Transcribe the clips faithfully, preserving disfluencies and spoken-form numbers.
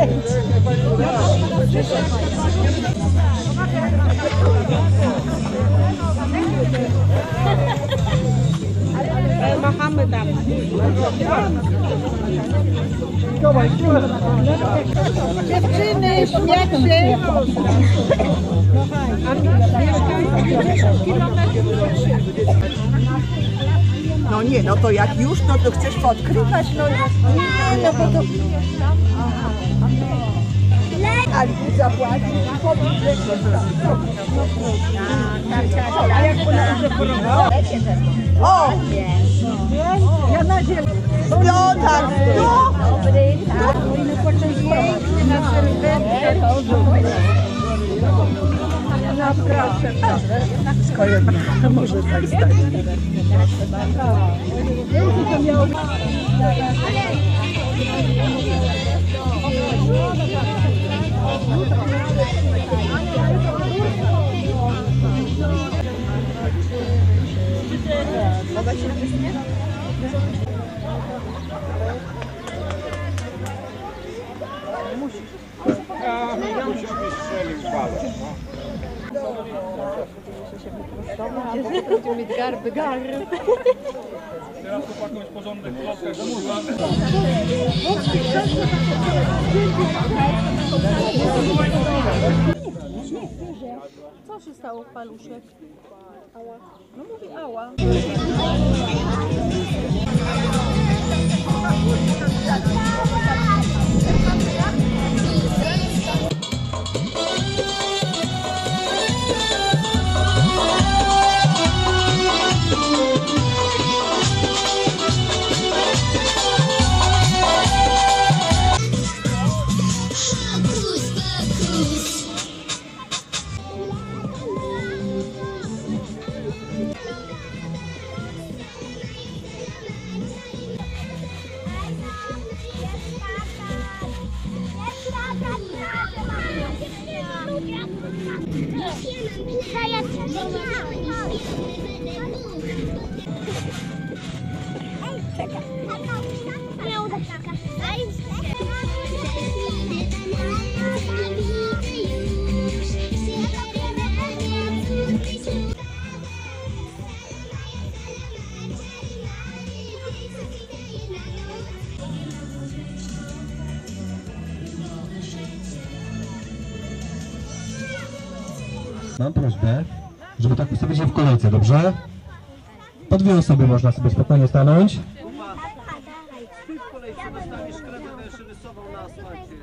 Machamy tam. Dziewczyny, śmieci. No nie, no to jak już, no to chcesz podkrywać, no nie, no bo to... Ale ty zapłacisz, a jak ona już porobała? O! Ja na ziemi. No tak, no! Dobry, tak. Piękny na serwetce. No proszę. Skoję, może tak stać. To miało... Będziemy mieć garby, garby. Teraz chłopakom jest porządek w klockach zamówiony. Co się stało, paluszek? Ała. No mówi ała. Mam prośbę, żeby tak ustawić się w kolejce, dobrze? Po dwie osoby można sobie spokojnie stanąć. Ty w kolejce dostaniesz kredę, będziesz rysował na asfalcie.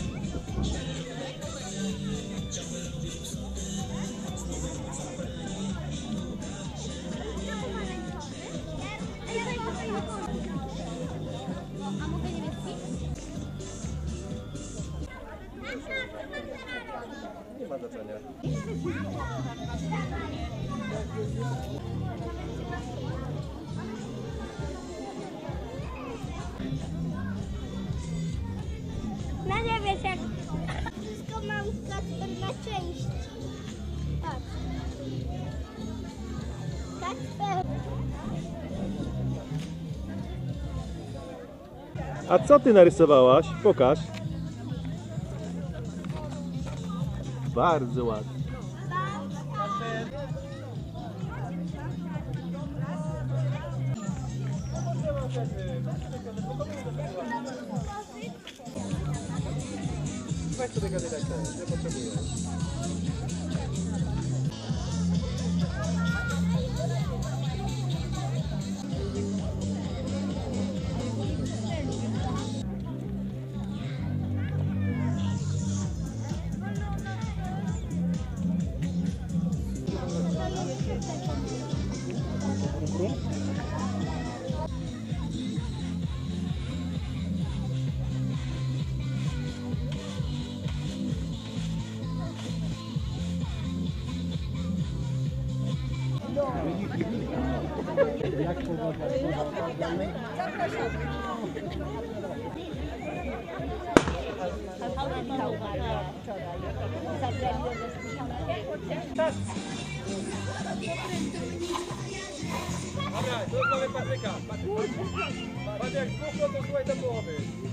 Nie ma znaczenia. No nie wiesz jak wszystko mam Kacper na części. Patrz. Kacper. A co ty narysowałaś? Pokaż. Bardzo ładnie. Weź sobie gadaj tak, nie potrzebuję. Jak powoda? Zabrali ją do szpitala. Dobra, to znowu Patryka. Patryk, dwóch, no to słuchaj do połowy.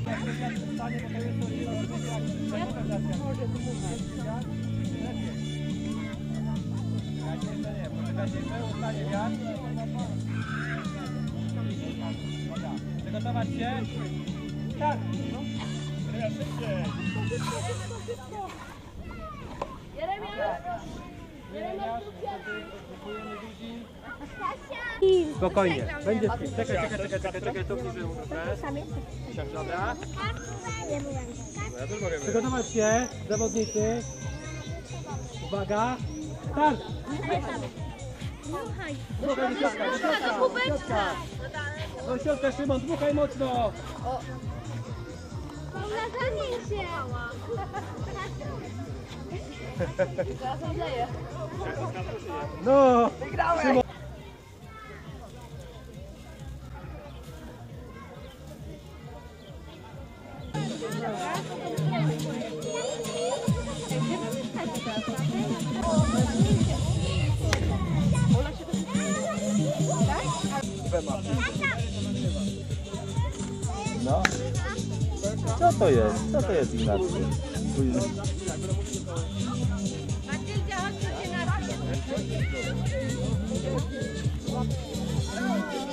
Przygotować się? Tak! Teraz szybciej! Spokojnie, będzie spis. Czekaj, czekaj, czekaj, czekaj, czekaj, to bliżej mu trochę. Dobra. Przygotować się, zawodnicy. Uwaga, start! Dmuchaj do środka, do środka! Do środka, Szymon, dmuchaj mocno! No! Szymon. No. Co to jest? Co to jest, Ignacy? Matyldzia, chodź tu się na